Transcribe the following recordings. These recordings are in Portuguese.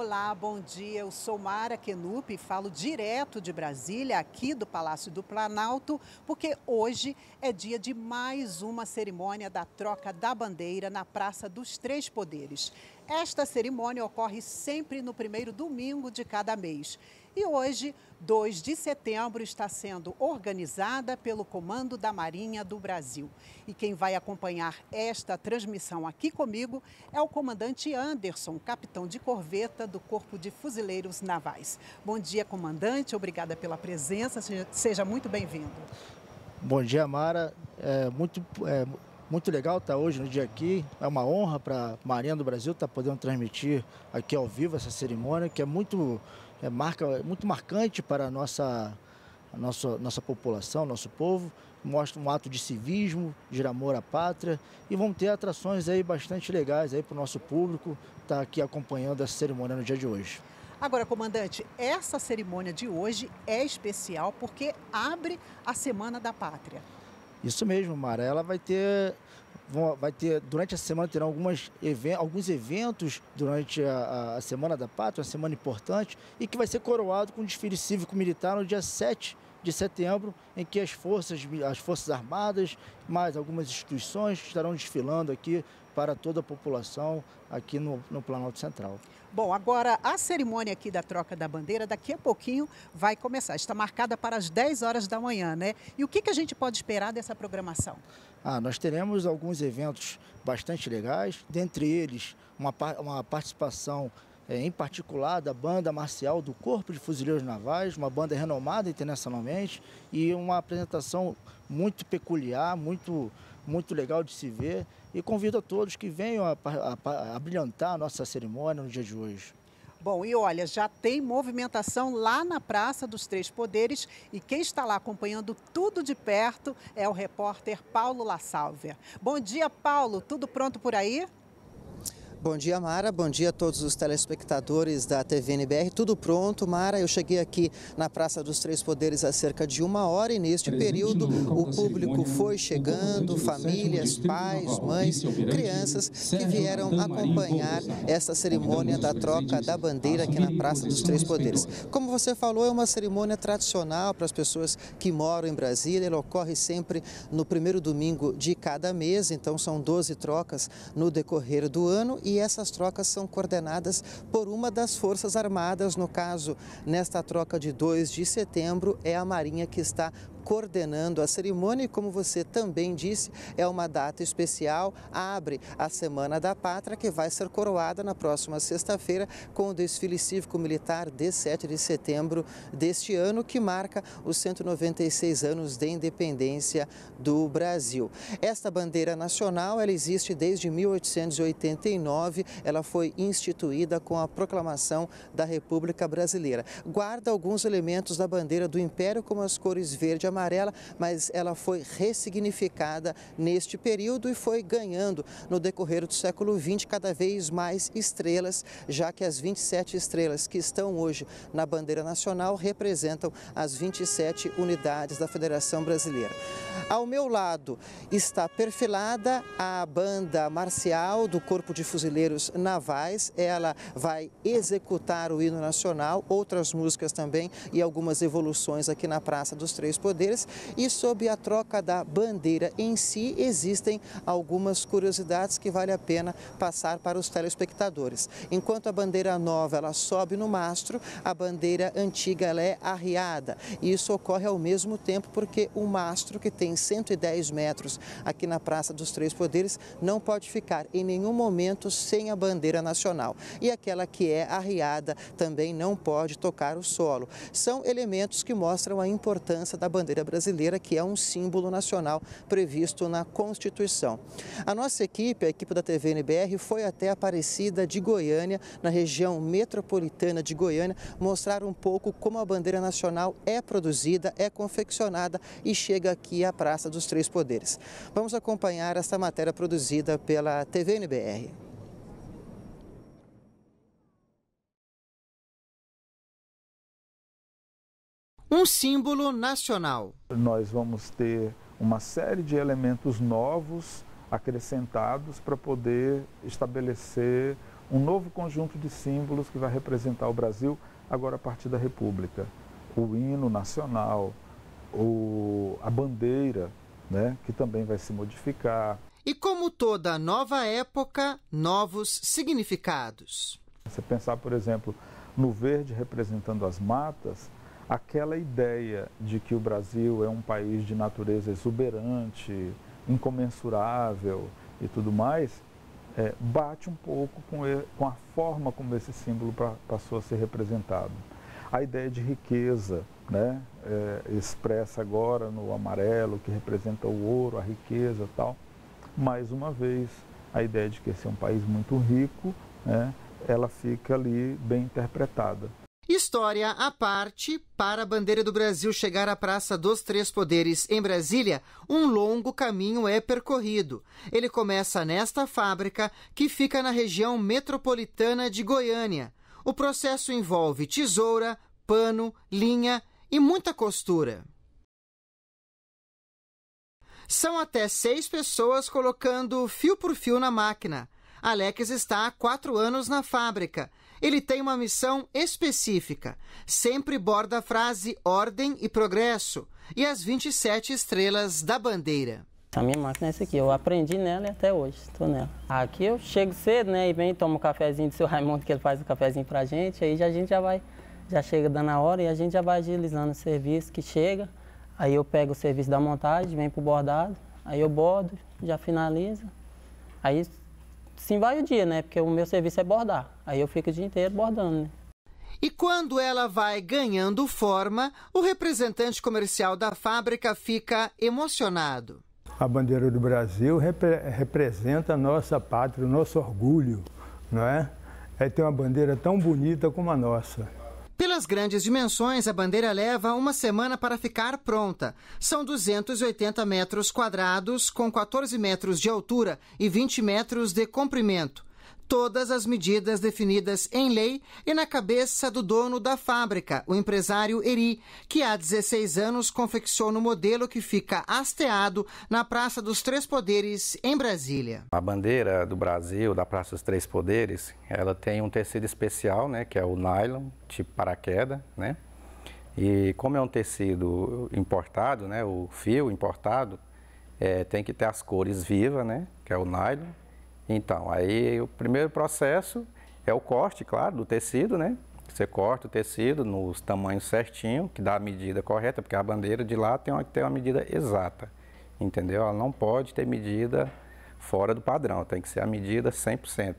Olá, bom dia. Eu sou Mara Kenup e falo direto de Brasília, aqui do Palácio do Planalto, porque hoje é dia de mais uma cerimônia da troca da bandeira na Praça dos Três Poderes. Esta cerimônia ocorre sempre no primeiro domingo de cada mês. E hoje, 2 de setembro, está sendo organizada pelo Comando da Marinha do Brasil. E quem vai acompanhar esta transmissão aqui comigo é o comandante Anderson, capitão de corveta do Corpo de Fuzileiros Navais. Bom dia, comandante. Obrigada pela presença. Seja muito bem-vindo. Bom dia, Mara. Muito legal estar hoje no dia aqui. É uma honra para a Marinha do Brasil estar podendo transmitir aqui ao vivo essa cerimônia, que é muito marcante para a nossa população, nosso povo. Mostra um ato de civismo, de amor à pátria, e vamos ter atrações aí bastante legais aí para o nosso público estar aqui acompanhando essa cerimônia no dia de hoje. Agora, comandante, essa cerimônia de hoje é especial porque abre a Semana da Pátria. Isso mesmo, Mara. Ela vai ter durante a semana terão alguns eventos durante a Semana da Pátria, uma semana importante, e que vai ser coroado com um desfile cívico-militar no dia 7 de setembro, em que as Forças Armadas, mais algumas instituições estarão desfilando aqui para toda a população aqui no Planalto Central. Bom, agora a cerimônia aqui da troca da bandeira daqui a pouquinho vai começar. Está marcada para as 10 horas da manhã, né? E o que a gente pode esperar dessa programação? Nós teremos alguns eventos bastante legais, dentre eles uma participação em particular da banda marcial do Corpo de Fuzileiros Navais, uma banda renomada internacionalmente, e uma apresentação muito peculiar, muito legal de se ver, e convido a todos que venham a brilhantar a nossa cerimônia no dia de hoje. Bom, e olha, já tem movimentação lá na Praça dos Três Poderes, e quem está lá acompanhando tudo de perto é o repórter Paulo La Sálvia. Bom dia, Paulo, tudo pronto por aí? Bom dia, Mara. Bom dia a todos os telespectadores da TV NBR. Tudo pronto, Mara. Eu cheguei aqui na Praça dos Três Poderes há cerca de 1 hora e neste período o público foi chegando, famílias, pais, mães, crianças que vieram acompanhar esta cerimônia da troca da bandeira aqui na Praça dos Três Poderes. Como você falou, é uma cerimônia tradicional para as pessoas que moram em Brasília. Ela ocorre sempre no primeiro domingo de cada mês, então são 12 trocas no decorrer do ano. E essas trocas são coordenadas por uma das Forças Armadas. No caso, nesta troca de 2 de setembro, é a Marinha que está coordenando a cerimônia, e como você também disse, é uma data especial, abre a Semana da Pátria, que vai ser coroada na próxima sexta-feira com o desfile cívico-militar de 7 de setembro deste ano, que marca os 196 anos de independência do Brasil. Esta bandeira nacional, ela existe desde 1889, ela foi instituída com a proclamação da República Brasileira. Guarda alguns elementos da bandeira do Império, como as cores verde e amarela, mas ela foi ressignificada neste período e foi ganhando no decorrer do século XX cada vez mais estrelas, já que as 27 estrelas que estão hoje na bandeira nacional representam as 27 unidades da Federação Brasileira. Ao meu lado está perfilada a banda marcial do Corpo de Fuzileiros Navais. Ela vai executar o hino nacional, outras músicas também e algumas evoluções aqui na Praça dos Três Poderes. E sob a troca da bandeira em si, existem algumas curiosidades que vale a pena passar para os telespectadores. Enquanto a bandeira nova ela sobe no mastro, a bandeira antiga ela é arriada. E isso ocorre ao mesmo tempo porque o mastro, que tem 110 metros aqui na Praça dos Três Poderes, não pode ficar em nenhum momento sem a bandeira nacional. E aquela que é arriada também não pode tocar o solo. São elementos que mostram a importância da bandeira brasileira, que é um símbolo nacional previsto na Constituição. A nossa equipe, a equipe da TV NBR, foi até Aparecida de Goiânia, na região metropolitana de Goiânia, mostrar um pouco como a bandeira nacional é produzida, é confeccionada e chega aqui à Praça dos Três Poderes. Vamos acompanhar esta matéria produzida pela TV NBR. Um símbolo nacional. Nós vamos ter uma série de elementos novos acrescentados para poder estabelecer um novo conjunto de símbolos que vai representar o Brasil agora a partir da República. O hino nacional, a bandeira, né, que também vai se modificar. E como toda nova época, novos significados. Você pensar, por exemplo, no verde representando as matas, aquela ideia de que o Brasil é um país de natureza exuberante, incomensurável e tudo mais, bate um pouco com a forma como esse símbolo passou a ser representado. A ideia de riqueza, né, expressa agora no amarelo, que representa o ouro, a riqueza e tal. Mais uma vez, a ideia de que esse é um país muito rico, né, ela fica ali bem interpretada. História à parte, para a bandeira do Brasil chegar à Praça dos Três Poderes, em Brasília, um longo caminho é percorrido. Ele começa nesta fábrica, que fica na região metropolitana de Goiânia. O processo envolve tesoura, pano, linha e muita costura. São até 6 pessoas colocando fio por fio na máquina. Alex está há 4 anos na fábrica. Ele tem uma missão específica. Sempre borda a frase ordem e progresso e as 27 estrelas da bandeira. A minha máquina é essa aqui. Eu aprendi nela e até hoje estou nela. Aqui eu chego cedo, né? E vem, tomo um cafezinho do seu Raimundo, que ele faz o cafezinho pra gente. Aí a gente já chega dando a hora e a gente já vai agilizando o serviço que chega. Aí eu pego o serviço da montagem, venho pro bordado. Aí eu bordo, já finalizo. Aí sim vai o dia, né? Porque o meu serviço é bordar. Aí eu fico o dia inteiro bordando, né? E quando ela vai ganhando forma, o representante comercial da fábrica fica emocionado. A bandeira do Brasil representa a nossa pátria, o nosso orgulho, não é? É ter uma bandeira tão bonita como a nossa. Pelas grandes dimensões, a bandeira leva uma semana para ficar pronta. São 280 metros quadrados, com 14 metros de altura e 20 metros de comprimento. Todas as medidas definidas em lei e na cabeça do dono da fábrica, o empresário Eri, que há 16 anos confecciona o modelo que fica hasteado na Praça dos Três Poderes, em Brasília. A bandeira do Brasil, da Praça dos Três Poderes, ela tem um tecido especial, né, que é o nylon, tipo paraquedas, né? E como é um tecido importado, né, o fio importado, tem que ter as cores vivas, né, que é o nylon. Então, aí o primeiro processo é o corte, claro, do tecido, né? Você corta o tecido nos tamanhos certinho, que dá a medida correta, porque a bandeira de lá tem que ter uma medida exata, entendeu? Ela não pode ter medida fora do padrão, tem que ser a medida 100%.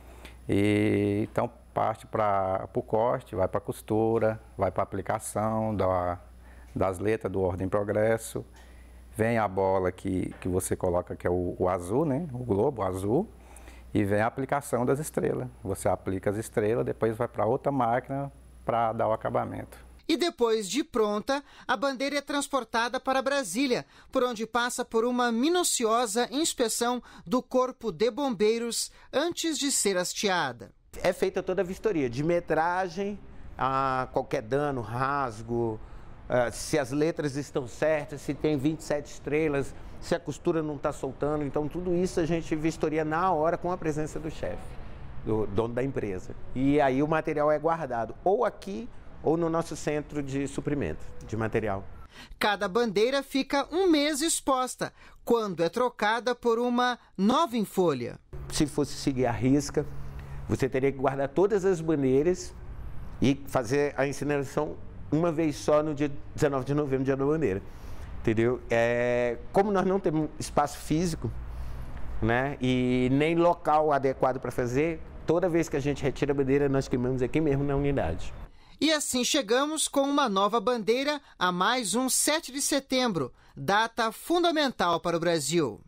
E então parte para o corte, vai para a costura, vai para a aplicação das letras do ordem e progresso. Vem a bola que você coloca, que é o azul, né? O globo azul. E vem a aplicação das estrelas. Você aplica as estrelas, depois vai para outra máquina para dar o acabamento. E depois de pronta, a bandeira é transportada para Brasília, por onde passa por uma minuciosa inspeção do Corpo de Bombeiros antes de ser hasteada. É feita toda a vistoria de metragem, a qualquer dano, rasgo, se as letras estão certas, se tem 27 estrelas, se a costura não está soltando. Então, tudo isso a gente vistoria na hora com a presença do chefe, do dono da empresa. E aí o material é guardado ou aqui ou no nosso centro de suprimento de material. Cada bandeira fica um mês exposta, quando é trocada por uma nova em folha. Se fosse seguir a risca, você teria que guardar todas as bandeiras e fazer a incineração uma vez só no dia 19 de novembro, dia da bandeira. Entendeu? Como nós não temos espaço físico, né, e nem local adequado para fazer, toda vez que a gente retira a bandeira, nós queimamos aqui mesmo na unidade. E assim chegamos com uma nova bandeira a mais um 7 de setembro, data fundamental para o Brasil.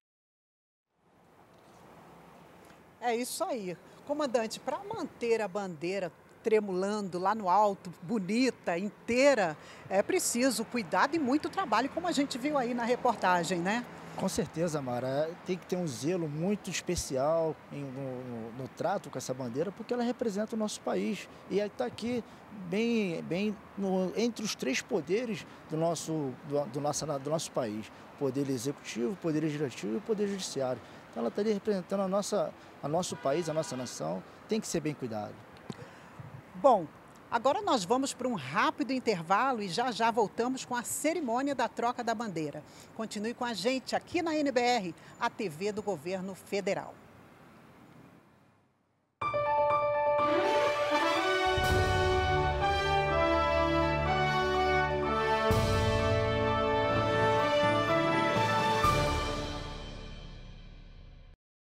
É isso aí. Comandante, para manter a bandeira tremulando lá no alto, bonita, inteira, é preciso cuidado e muito trabalho, como a gente viu aí na reportagem, né? Com certeza, Mara. Tem que ter um zelo muito especial no trato com essa bandeira, porque ela representa o nosso país. E está aqui entre os 3 poderes do nosso país. Poder executivo, poder legislativo e poder judiciário. Então ela está ali representando a nosso país, a nossa nação, tem que ser bem cuidado. Bom, agora nós vamos para um rápido intervalo e já voltamos com a cerimônia da troca da bandeira. Continue com a gente aqui na NBR, a TV do Governo Federal.